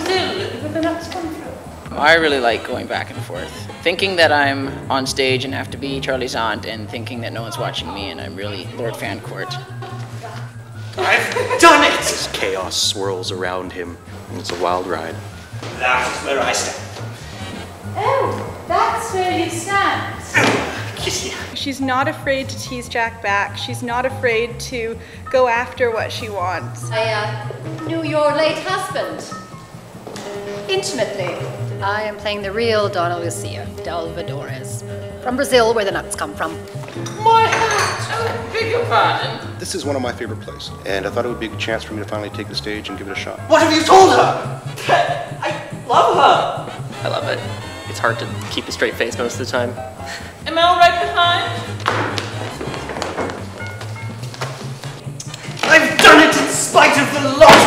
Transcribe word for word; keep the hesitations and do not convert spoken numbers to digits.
Brazil, where the nuts come from. I really like going back and forth. Thinking that I'm on stage and have to be Charlie's aunt, and thinking that no one's watching me and I'm really Lord Fancourt. I've done it! As chaos swirls around him, and it's a wild ride. That's where I stand. Oh, that's where you stand. Kiss you. She's not afraid to tease Jack back. She's not afraid to go after what she wants. I uh, knew your late husband intimately. I am playing the real Donna Lucia, Delvadores, from Brazil, where the nuts come from. My hat! Oh, beg your pardon. This is one of my favorite plays, and I thought it would be a good chance for me to finally take the stage and give it a shot. What have you told her? I love her. I love it. It's hard to keep a straight face most of the time. Am I all right behind? I've done it in spite of the law.